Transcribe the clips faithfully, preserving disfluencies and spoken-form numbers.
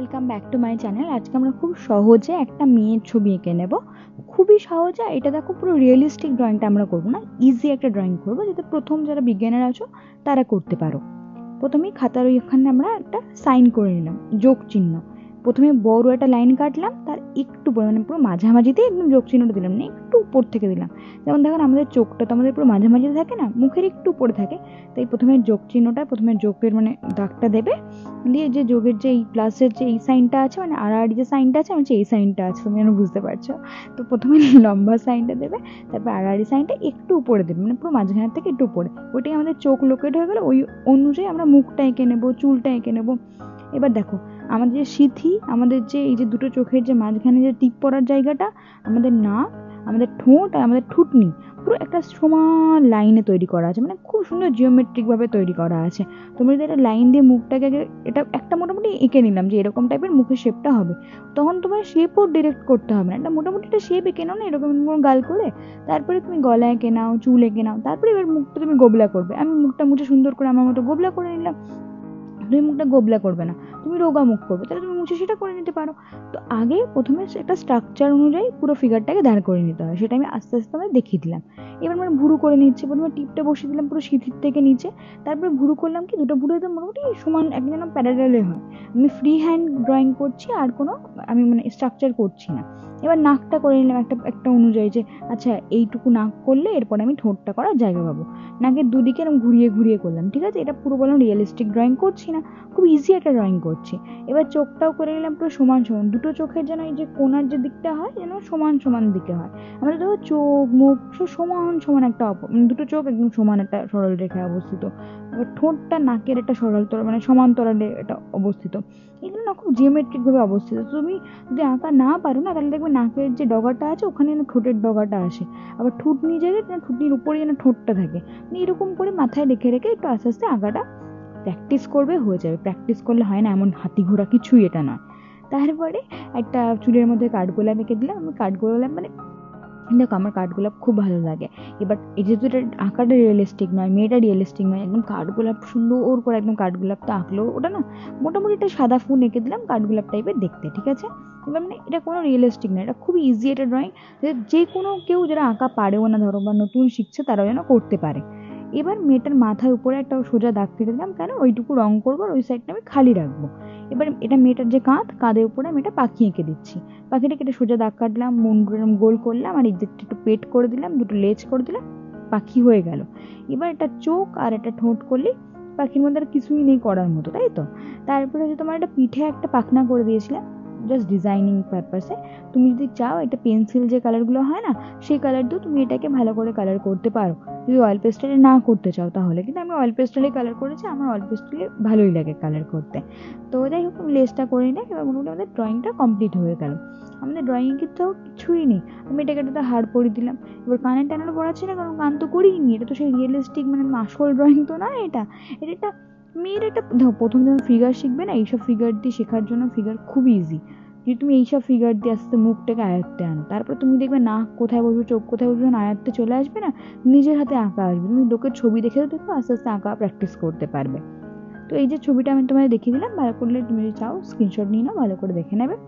Welcome back to my channel. আজকে আমরা খুব সহজে একটা মেয়ের ছবি এঁকে নেব। খুবই সহজে। এটা দেখো, পুরো রিয়েলিস্টিক ড্রয়িংটা আমরা করবো না, ইজি একটা ড্রয়িং করবো যাতে প্রথম যারা বিজ্ঞানের আছো তারা করতে পারো। প্রথমেই খাতার ওইখানে আমরা একটা সাইন করে নিলাম, যোগ চিহ্ন। প্রথমে বড় একটা লাইন কাটলাম, তার একটু পরে মানে পুরো মাঝামাঝিতে একদম যোগ চিহ্নটা দিলাম না, একটু উপর থেকে দিলাম। যেমন দেখেন আমাদের চোখটা তো আমাদের পুরো মাঝামাঝিতে থাকে না, মুখের একটু উপরে থাকে, তাই প্রথমে যোগ চিহ্নটা, প্রথমে যোগের মানে দাগটা দেবে, দিয়ে যে যোগের যে এই প্লাসের যে এই সাইনটা আছে, মানে আড়াআড়ি যে সাইনটা আছে, মানে এই সাইনটা আছে, তুমি যেন বুঝতে পারছো। তো প্রথমে লম্বা সাইনটা দেবে, তারপর আড়াআড়ি সাইনটা একটু উপরে দেবে, মানে পুরো মাঝখানের থেকে একটু উপরে। ওইটাই আমাদের চোখ লোকেট হয়ে গেলে ওই অনুযায়ী আমরা মুখটা এঁকে নেবো, চুলটা এঁকে নেবো। এবার দেখো আমাদের যে সিথি, আমাদের যে এই যে দুটো চোখের যে মাঝখানে যে টিপ পড়ার জায়গাটা, আমাদের নাক, আমাদের ঠোঁট আর আমাদের থুতনি পুরো একটা সমান লাইনে তৈরি করা আছে, মানে খুব সুন্দর জিওমেট্রিক ভাবে তৈরি করা আছে। তুমি যদি একটা লাইন দিয়ে মুখটাকে, এটা একটা মোটামুটি এঁকে নিলাম যে এরকম টাইপের মুখের শেপটা হবে, তখন তোমার শেপও ডিরেক্ট করতে হবে না, একটা মোটামুটি একটা শেপ এঁকে নাও না এরকম গাল করে। তারপরে তুমি গলা এঁকে নাও, চুল এঁকে নাও, তারপরে এবার মুখটা তুমি গোবলা করবে। আমি মুখটা মুছে সুন্দর করে আমার মতো গোবলা করে নিলাম। তুমি মুখটা গোবলা করবে না, তুমি রোগা মুখ করবে, তাহলে তুমি মুছে সেটা করে নিতে পারো। তো আগে প্রথমে একটা স্ট্রাকচার অনুযায়ী পুরো ফিগারটাকে দাঁড় করে নিতে হয়, সেটা আমি আস্তে আস্তে আমাদের দেখিয়ে দিলাম। এবার মানে ভুরু করে নিচ্ছে, প্রথমে টিপটা বসিয়ে দিলাম পুরো সিঁথির থেকে নিচে, তারপরে ভুরু করলাম কি দুটো ভুরু একদম মোটামুটি সমান একদম যেন প্যারালালে হয়। আমি ফ্রি হ্যান্ড ড্রয়িং করছি, আর কোনো আমি মানে স্ট্রাকচার করছি না। এবার নাকটা করে নিলাম একটা একটা অনুযায়ী, যে আচ্ছা এইটুকু নাক করলে এরপরে আমি ঠোঁটটা করার জায়গা পাবো। নাকের দুদিকে এরকম ঘুরিয়ে ঘুরিয়ে করলাম, ঠিক আছে। এটা পুরো বললাম রিয়েলিস্টিক ড্রয়িং করছি না, খুব ইজি একটা ড্রয়িং করছি। এবার চোখটাও করে নিলাম পুরো সমান সমান, দুটো চোখের যেন এই যে কোনার যে দিকটা হয় যেন সমান সমান দিকে হয়। আমাদের দেখো চোখ মুখ সব সমান সমান একটা দুটো চোখ একদম সমান একটা সরল রেখায় অবস্থিত। এবার ঠোঁটটা নাকের একটা সরল তল মানে সমান্তরালে এটা অবস্থিত। এগুলো না খুব জিওমেট্রিক ভাবে অবস্থিত। তুমি যদি আঁকা না পারো না, তাহলে দেখবে নাকের যে ডগাটা আছে ওখানে যেন ঠোঁটের ডগাটা আসে, আবার ঠুটনি জায়গায় ঠুটনির উপরে যেন ঠোঁটটা থাকে। এরকম করে মাথায় রেখে রেখে একটু আস্তে আস্তে আঁকাটা প্র্যাকটিস করবে, হয়ে যাবে। প্র্যাকটিস করলে হয় না এমন হাতি ঘোড়া কিছুই এটা নয়। তারপরে একটা চুলের মধ্যে কাঠগোলাপ এঁকে দিলাম। আমি কাঠগোলাপ মানে দেখো আমার কাঠগোলাপ খুব ভালো লাগে। এবার এই যেহেতু এটা আঁকাটা রিয়েলিস্টিক নয়, মেয়েটা রিয়েলিস্টিক নয়, একদম কাঠগোলাপ সুন্দর করে একদম কাঠগোলাপটা আঁকলো, ওটা না মোটামুটি একটা সাদা ফুল এঁকে দিলাম কাঠগোলাপ টাইপের দেখতে, ঠিক আছে। এবার মানে এটা কোনো রিয়েলিস্টিক নয়, এটা খুবই ইজি একটা ড্রয়িং, যে কোনো কেউ যারা আঁকা পারেও না ধরো বা নতুন শিখছে তারাও যেন করতে পারে। এবার মেয়েটার মাথার উপরে একটা সোজা দাগ কেটে দিলাম, কেন ওইটুকু রং করবো আর ওই সাইডটা আমি খালি রাখবো। এবার এটা মেয়েটার যে কাঁধ, কাঁধের উপরে আমি এটা পাখি এঁকে দিচ্ছি। পাখিটা কেটে সোজা দাগ কাটলাম, মুন্ডুর গোল করলাম, আর এই দিকটা একটু পেট করে দিলাম, দুটো লেজ করে দিলাম, পাখি হয়ে গেল। এবার একটা চোখ আর একটা ঠোঁট করলে পাখির মধ্যে আর কিছুই নেই করার মতো, তাই তো। তারপরে হচ্ছে তোমার একটা পিঠে একটা পাখনা করে দিয়েছিলাম জাস্ট ডিজাইনিং পারপাসে। তুমি যদি চাও এটা পেন্সিল যে কালারগুলো হয় না, সেই কালার দিয়েও তুমি এটাকে ভালো করে কালার করতে পারো। যদি অয়েল পেস্টেলে না করতে চাও তাহলে, কিন্তু আমি অয়েল পেস্টেলে কালার করেছি, আমার অয়েল পেস্টেলে ভালোই লাগে কালার করতে। তো যাই হোক লেসটা করে নিলে এবার মোটামুটি আমাদের ড্রয়িংটা কমপ্লিট হয়ে গেল। আমাদের ড্রয়িং কিন্তু কিছুই নেই, আমি এটাকে একটা হাড় পরিয়ে দিলাম। এবার কানের টানানো পড়াচ্ছি না, কারণ কান তো করিনি, এটা তো সেই রিয়েলিস্টিক মানে আসল ড্রয়িং তো না এটা। এটা একটা মেয়ের একটা দেখো, প্রথম যখন ফিগার শিখবে না, এইসব ফিগার দিয়ে শেখার জন্য ফিগার খুবই ইজি। যদি তুমি এইসব ফিগার দিয়ে আস্তে মুখটাকে আয়ত্তে আনো, তারপর তুমি দেখবে নাক কোথায় বসবে, চোখ কোথায় বসবে, আয়ত্তে চলে আসবে না, নিজের হাতে আঁকা আসবে। তুমি লোকের ছবি দেখে দেখো আস্তে আস্তে আঁকা প্র্যাকটিস করতে পারবে। তো এই যে ছবিটা আমি তোমাদের দেখিয়ে দিলাম, ভালো করলে তুমি যদি চাও স্ক্রিনশট নিয়ে নাও, ভালো করে দেখে নেবে।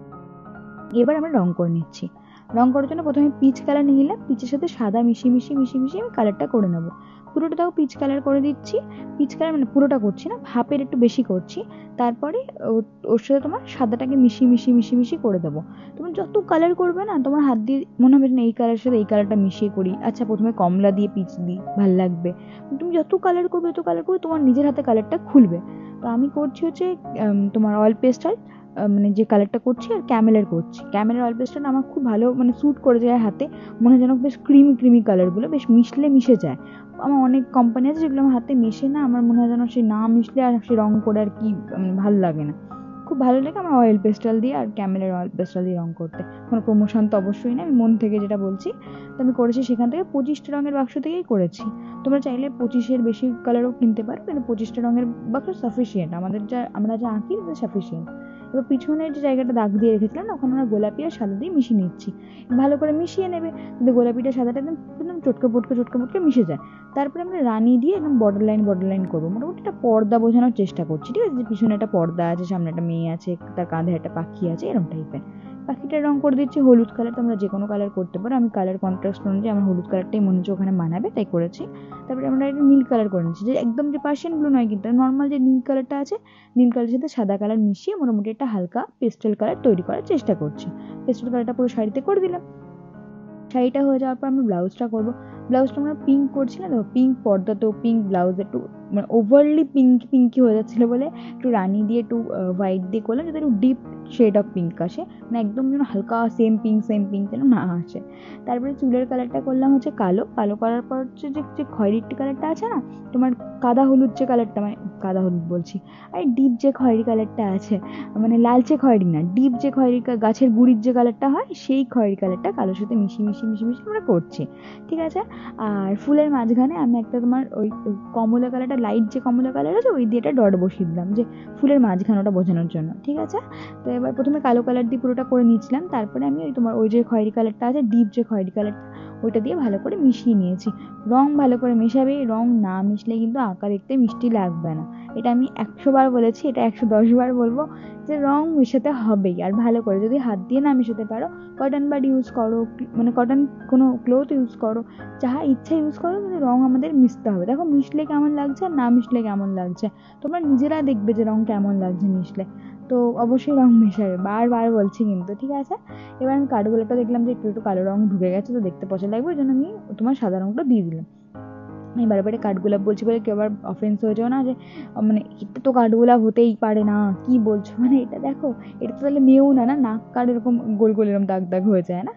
এবার আমরা রং করে নিচ্ছি। রং করার জন্য প্রথমে পিচ কালার নিয়ে নিলাম, পিচের সাথে সাদা মিশিয়ে মিশিয়ে মিশিয়ে মিশিয়ে আমি কালারটা করে নেবো। পুরোটা তাও পিচ কালার করে দিচ্ছি। পিচ কালার মানে পুরোটা করছি না, হাফের একটু বেশি করছি। তারপরে ওর সাথে তোমার সাদাটাকে মিশিয়ে মিশিয়ে মিশিয়ে মিশিয়ে করে দেবো। তুমি যত কালার করবে না, তোমার হাত দিয়ে মনে হবে না এই কালারের সাথে এই কালারটা মিশিয়ে করি, আচ্ছা প্রথমে কমলা দিয়ে পিচ দিই, ভাল লাগবে। তুমি যত কালার করবে যত কালার করবে তোমার নিজের হাতে কালারটা খুলবে। তো আমি করছি হচ্ছে তোমার অয়েল পেস্টাল মানে যে কালারটা করছি, আর ক্যামেলের করছি। ক্যামেলের অয়েল পেস্টালটা আমার খুব ভালো মানে স্যুট করে যায় হাতে, মনে হয় যেন বেশ ক্রিমি ক্রিমি কালারগুলো বেশ মিশলে মিশে যায়। আমার অনেক কোম্পানি আছে যেগুলো আমার হাতে মেশে না, আমার মনে হয় যেন সে না মিশলে আর সে রং করে আর কি মানে ভালো লাগে না। খুব ভালো লাগে আমার অয়েল পেস্টাল দিয়ে আর ক্যামেলের অয়েল পেস্টাল দিয়ে রং করতে। কোনো প্রমোশন তো অবশ্যই না, আমি মন থেকে যেটা বলছি। তো আমি করেছি সেখান থেকে পঁচিশটা রঙের বাক্স থেকেই করেছি। তোমরা চাইলে পঁচিশের বেশি কালারও কিনতে পারো, কিন্তু পঁচিশটা রঙের বাক্স সাফিসিয়েন্ট, আমাদের যা আমরা যা আঁকি সাফিসিয়েন্ট। এবার পিছনের যে জায়গাটা দাগ দিয়ে রেখেছিলাম না, ওখানে আমরা গোলাপি আর সাদা দিয়ে মিশিয়ে নিচ্ছি। ভালো করে মিশিয়ে নেবে কিন্তু গোলাপিটা সাদাটা একদম একদম চটকে পটকে চটকে পটকে মিশে যায়। তারপরে আমরা রানি দিয়ে একদম বর্ডার লাইন বর্ডার লাইন করবো, মোটামুটি একটা পর্দা বোঝানোর চেষ্টা করছি, ঠিক আছে? যে পিছনে একটা পর্দা আছে, সামনে একটা মেয়ে আছে, তার কাঁধে একটা পাখি আছে, এরকম টাইপের। পাখিটার রং করে দিচ্ছি হলুদ কালার, তোমরা যে কোনো কালার করতে পারো, আমি কালার কন্ট্রাস্ট অনুযায়ী আমার হলুদ কালারটাই মনে হচ্ছে ওখানে মানাবে তাই করেছি। তারপরে আমরা একটা নীল কালার করে নিচ্ছি, যে একদম যে পার্সিয়ান ব্লু নয় কিন্তু নর্মাল যে নীল কালারটা আছে, নীল কালারের সাথে সাদা কালার মিশিয়ে মোটামুটি একটা হালকা পেস্টেল কালার তৈরি করার চেষ্টা করছি। পেস্টেল কালারটা পুরো শাড়িতে করে দিলাম। শাড়িটা হয়ে যাওয়ার পর আমরা ব্লাউজটা করবো। ব্লাউজটা আমরা পিঙ্ক করছি না, দেখো পিঙ্ক পর্দাতেও পিঙ্ক, ব্লাউজ একটু মানে ওভারলি পিঙ্ক পিঙ্কি হয়ে যাচ্ছিলো বলে একটু রানি দিয়ে একটু হোয়াইট দিয়ে করলাম, যাতে একটু ডিপ শেড অফ পিঙ্ক আসে, মানে একদম যেন হালকা সেম পিঙ্ক সেম পিঙ্ক যেন না আসে। তারপরে চুলের কালারটা করলাম হচ্ছে কালো। কালো করার পর হচ্ছে যে যে খয়েরি কালারটা আছে না, তোমার কাদা হলুদ যে কালারটা, মানে কাদা হলুদ বলছি, আর ডিপ যে খয়েরি কালারটা আছে, মানে লালচে খয়েরি না, ডিপ যে খয়েরি গাছের গুড়ির যে কালারটা হয়, সেই খয়েরি কালারটা কালোর সাথে মিশিয়ে মিশিয়ে মিশিয়ে মিশিয়ে আমরা করছি, ঠিক আছে? আর ফুলের মাঝখানে আমি একটা তোমার ওই কমলা কালারটা, লাইট যে কমলা কালার আছে, ওই দিয়ে একটা ডট বসিয়ে দিলাম, যে ফুলের মাঝখানে ওটা বোঝানোর জন্য, ঠিক আছে? তো এবার প্রথমে কালো কালার দিয়ে পুরোটা করে নিয়েছিলাম, তারপরে আমি ওই তোমার ওই যে খয়েরি কালারটা আছে, ডিপ যে খয়েরি কালারটা, ওইটা দিয়ে ভালো করে মিশিয়ে নিয়েছি। রং ভালো করে মেশাবে, রং না মিশলে কিন্তু আঁকা দেখতে মিষ্টি লাগবে না। এটা আমি একশো বার বলেছি, এটা একশো দশ বার বলবো, যে রং মেশাতে হবেই। আর ভালো করে যদি হাত দিয়ে না মেশাতে পারো, কটন বাড ইউজ করো, মানে কটন কোনো ক্লোথ ইউজ করো, যাহা ইচ্ছা ইউজ করো, কিন্তু রং আমাদের মিশতে হবে। দেখো মিশলে কেমন লাগছে আর না মিশলে কেমন লাগছে, তোমরা নিজেরা দেখবে যে রং কেমন লাগছে মিশলে। তো অবশ্যই রং মেশাবে, বারবার বলছি কিন্তু, ঠিক আছে? এবার আমি কাঠগোলাপটা দেখলাম যে একটু একটু কালো রং ঢুকে গেছে, তো দেখতে পছন্দ লাগবে, ওই জন্য আমি তোমার সাদা রংটা দিয়ে দিলাম। আমি বারে বারে কাঠগোলাপ বলছি বলে কেউ আবার অফেন্স হয়ে যাও না, যে মানে এটা তো কাঠগোলাপ হতেই পারে না, কি বলছো, মানে এটা দেখো, এটা তো তাহলে মেয়েও না, না নাক কাঠ এরকম গোল গোল এরকম দাগ দাগ হয়ে যায় না।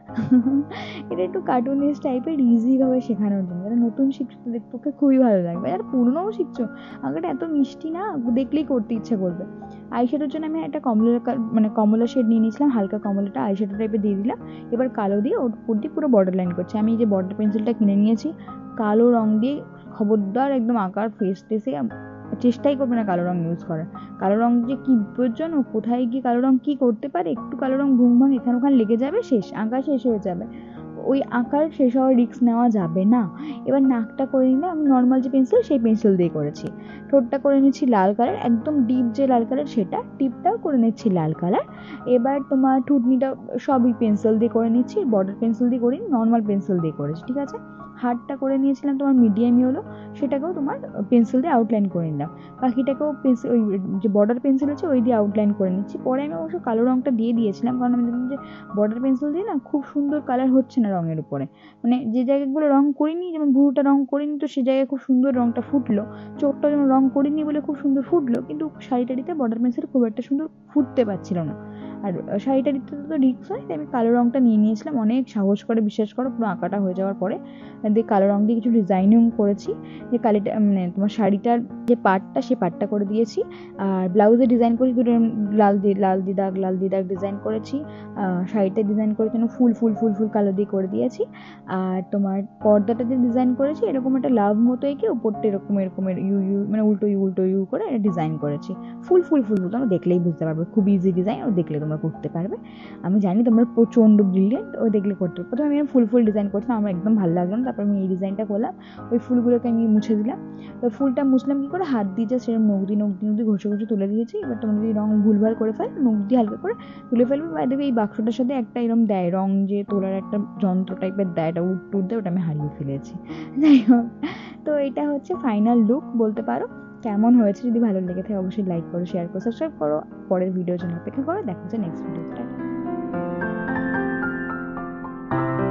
এটা একটু কার্টুনিস্ট টাইপের, ইজিভাবে শেখানোর জন্য। যারা নতুন শিখছো তাদের পক্ষে খুবই ভালো লাগবে, যারা পুরনোও শিখছো আঁকাটা এত মিষ্টি না, দেখলেই করতে ইচ্ছা করবে। আইশ্যাডোর জন্য আমি একটা কমলা মানে কমলা শেড নিয়ে নিয়েছিলাম, হালকা কমলাটা আইশ্যাডো টাইপের দিয়ে দিলাম। এবার কালো দিয়ে ওর উপর দিয়ে পুরো বর্ডার লাইন করছি। আমি এই যে বর্ডার পেন্সিলটা কিনে নিয়েছি, কালো রং দিয়ে খবরদার একদম আঁকার ফেস টেসে চেষ্টাই করবে না কালো রং ইউজ করার। কালো রং যে কি বিপজ্জনক, কোথায় গিয়ে কালো রং কি করতে পারে, একটু কালো রং ভুং ভাং এখানে ওখানে লেগে যাবে, শেষ, আঁকা শেষ হয়ে যাবে। ওই আঁকার শেষ হওয়ার রিস্ক নেওয়া যাবে না। এবার নাকটা করে নিলে আমি নর্মাল যে পেন্সিল সেই পেন্সিল দিয়ে করেছি। ঠোঁটটা করে নিচ্ছি লাল কালার, একদম ডিপ যে লাল কালার সেটা, টিপটাও করে নিচ্ছি লাল কালার। এবার তোমার ঠুটনিটা সবই পেন্সিল দিয়ে করে নিচ্ছি, বর্ডার পেন্সিল দিয়ে করিনি, নর্মাল পেন্সিল দিয়ে করেছি, ঠিক আছে? হাতটা করে নিয়েছিলাম তোমার মিডিয়াম ইয়েলো, সেটাকেও তোমার পেন্সিল দিয়ে আউটলাইন করে নিলাম। পাখিটাকেও পেন্সিল ওই যে বর্ডার পেন্সিল আছে ওই দিয়ে আউটলাইন করে নিচ্ছি। পরে আমি অবশ্য কালো রংটা দিয়ে দিয়েছিলাম, কারণ আমি দেখলাম যে বর্ডার পেন্সিল দিয়ে না খুব সুন্দর কালার হচ্ছে না রঙের উপরে, মানে যে জায়গাগুলো রং করিনি, যেমন ভুরুটা রং করিনি তো সে জায়গায় খুব সুন্দর রংটা ফুটলো, চোখটা যেমন রং করিনি বলে খুব সুন্দর ফুটলো, কিন্তু শাড়িটারিতে বর্ডার পেন্সিল খুব একটা সুন্দর ফুটতে পারছিল না। আর শাড়িটা দিতে তো রিক্স হয়, তাই আমি কালো রংটা নিয়ে নিয়েছিলাম, অনেক সাহস করে, বিশ্বাস করো, পুরো আঁকাটা হয়ে যাওয়ার পরে দিয়ে কালো রং দিয়ে কিছু ডিজাইনিং করেছি, যে কালিটা মানে তোমার শাড়িটার যে পাটটা সে পাটটা করে দিয়েছি। আর ব্লাউজে ডিজাইন করেছি দুটো লাল দিয়ে লাল দিয়ে দাগ লাল দিয়ে দাগ ডিজাইন করেছি। শাড়িটা ডিজাইন করে যেন ফুল ফুল ফুল ফুল কালো দিয়ে করে দিয়েছি। আর তোমার পর্দাটা যে ডিজাইন করেছি এরকম একটা লাভ মতো এঁকে উপরটা এরকম এরকমের ইউ ইউ মানে উল্টো ইউ উল্টো ইউ করে ডিজাইন করেছি। ফুল ফুল ফুল ফুল তোমরা দেখলেই বুঝতে পারবে, খুব ইজি ডিজাইন, ও দেখলে তোমরা করতে পারবে। আমি জানি তোমরা প্রচণ্ড ব্রিলিয়েন্ট, ও দেখলে করতে পারবে। প্রথমে আমি ফুল ফুল ডিজাইন করছিলাম, আমার একদম ভালো লাগলো না, তারপর আমি এই ডিজাইনটা করলাম। ওই ফুলগুলোকে আমি মুছে দিলাম। তো ফুলটা মুছলাম কী করে, হাত দিয়ে যা সেরকম নখ দিয়ে নখ দিয়ে নখ দিয়ে ঘষে ঘষে তুলে দিয়েছি। এবার তোমরা যদি রঙ ভুলভাল করে ফেল, নখ দিয়ে হালকা করে তুলে ফেলবে। বা দেখবে এই বাক্সটার সাথে একটা এরকম দেয় রঙ যে তোলার একটা যন্ত্র টাইপের দেয়, এটা উঠ টুট দেয়, ওটা আমি হারিয়ে ফেলেছি। যাই হোক, তো এটা হচ্ছে ফাইনাল লুক বলতে পারো। কেমন হয়েছে যদি ভালো লেগে থাকে অবশ্যই লাইক করো, শেয়ার করো, সাবস্ক্রাইব করো। পরের ভিডিওর জন্য অপেক্ষা করো, দেখা হচ্ছে নেক্সট ভিডিওতে।